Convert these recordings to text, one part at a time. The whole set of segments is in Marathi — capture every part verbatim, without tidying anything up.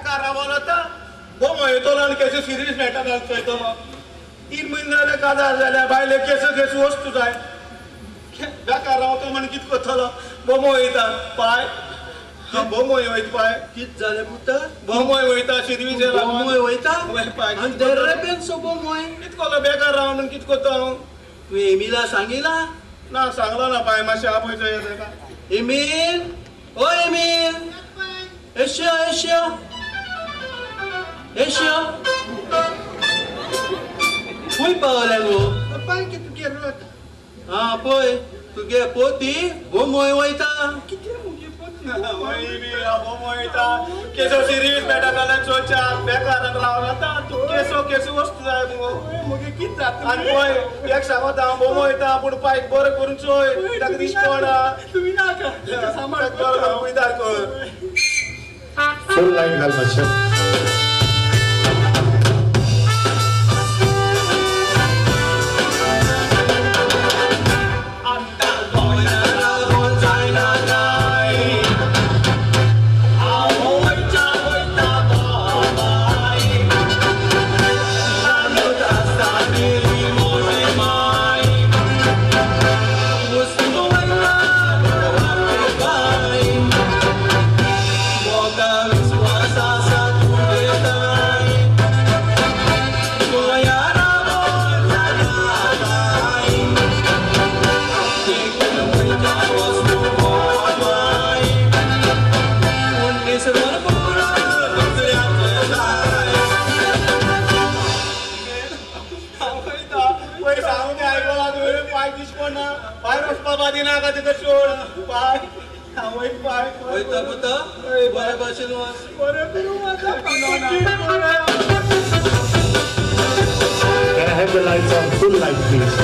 बेकार आता हो येतो ना केस सिरीज मेटा घालतो तीन महिने झाले काजार झाल्या बायले केस केस वस्तू जाय बेकार रावतो म्हण कित कोथलो बोमो येता पाय बोमोय वयत पाय कित झाले पुत्र बोमोय वयता सिरीज बोमोय वयता पाय आणि दर्रे पेन सो बोमोय कित कोलो बेकार राव म्हण कित कोतो तू एमिला सांगिला ना सांगला ना पाय माशे आपोयचो येते का एमिल ओ एमिल एशिया एशिया एशिया फुल पावले गो पाय कित केलो हा पय तुगे पोती बोमोय वयता किती मुगे पोती वय बी बोमोय वयता केसो सिरीज बेटा काला चोचा बेकार रावला तू केसो केसो वस्तू जाय मुगो मुगे कित जात आणि पय एक सांगता बोमोय वयता पण पाय बरे करून चोय ताक दिस पडा तुम्ही नाका सांभाळ कर उदार कर फुल लाईट घाल मच्छा Can I have the lights on? Full light, please.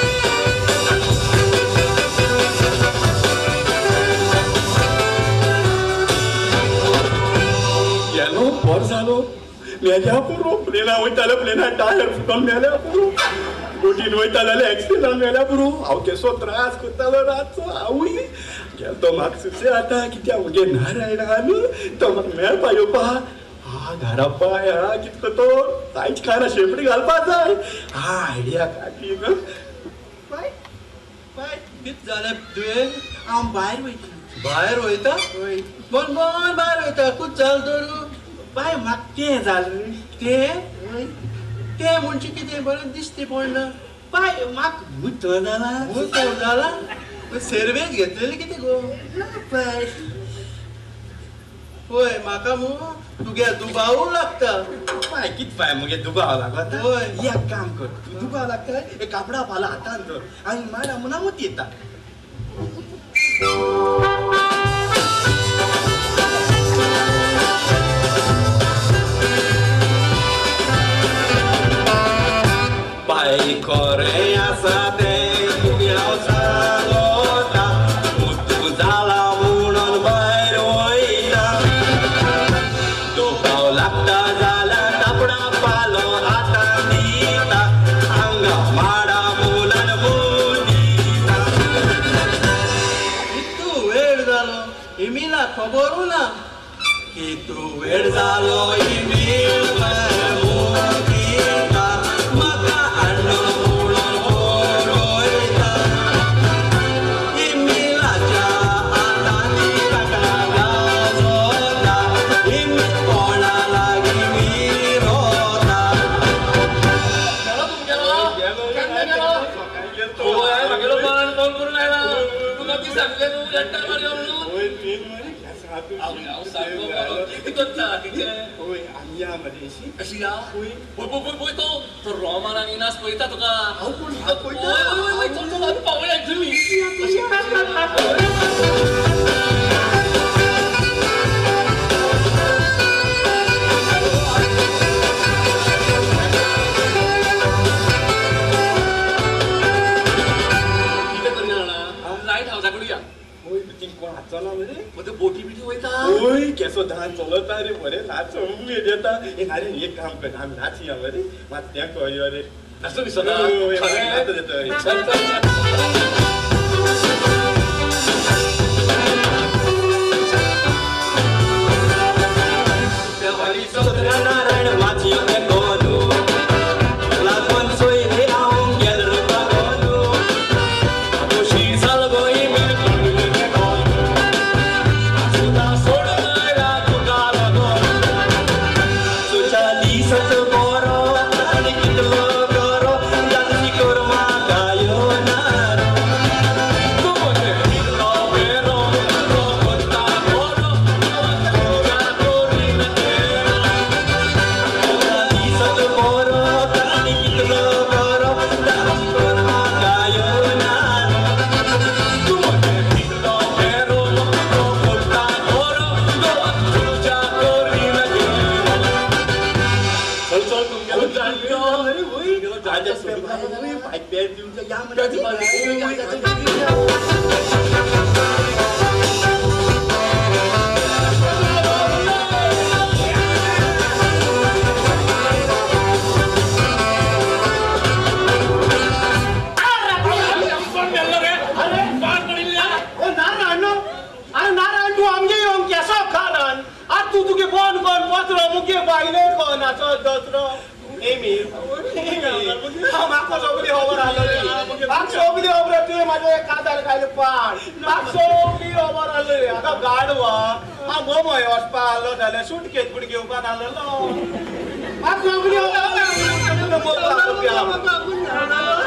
Yellow, Borzalo, Mediapuro, Plena, Vitala, Plena, Tire, from Mediapuro, Putin, Vitala, Excel, Mediapuro, okay, so Tras, Kutala, Awi, Gelto Max, Seata, Kita, again, Narayana, Tom Melpayopa. हा घरापाय हा कितको तो ताईच खाना शेपडी घालपाच आहे हा आयडिया काढली ग पाय पाय कित झाले तुये आम बाहेर वयता बाहेर वयता पण पण बाहेर वयता कुठ चाल तर पाय म्हाक ते झाले ते ते म्हणजे किती बरं दिसते पण पाय म्हाक भूत झाला भूत झाला सर्वेच घेतलेली किती गो पाय होय म्हाका मू तुगे दुबाव लागता पाय कित पाय मगे दुबाव लागता होय एक काम कर तू दुबाव लागता एक कापडा पाला हातान धर आणि माडा मनामत येता पाय करे आसा ते खबर ना की तू वेळ झालो इमेल मका आणलो म्हणून बोलयता इमेलाच्या आताची काका गाजोता इमेल कोणा लागी मी रोता गेलो तुम गेलो केन्ना गेलो होय गेलो पण फोन करून आयला तुका ती सांगले तू घंटा मार येऊन Aku sanggup kalau ikut tak, kita. Oi, Anya Malaysia. Asia. Oi, boy boy boy boy tu teroma nang inas boy tak tu ka. Aku pun aku itu. Oi oi oi, tu tu aku bawa yang tu. Kita kerana, light house aku dia. Oi, bikin kuah चला रे मग बोटी बिटी होता ओय केसो धान चलता रे बरे नाच उमले देता ए अरे एक काम कर हम नाच या रे मत त्या कोयो रे असो बिसना खरे नाच देतो चल चल त्या वाली या म्हणजे तू तुगे फोन कोण पत्र मुगे बायले कोण असो दसरो एमी हांव म्हाका सगळी खबर आसली म्हाका सगळी खबर तुवें म्हाजो एक काजार खायलो पाण म्हाका सगळी खबर आसली आतां गाडवा हांव मोमोय वचपा आसलो जाल्यार सुटकेस पूण घेवपाक आसलो म्हाका सगळी खबर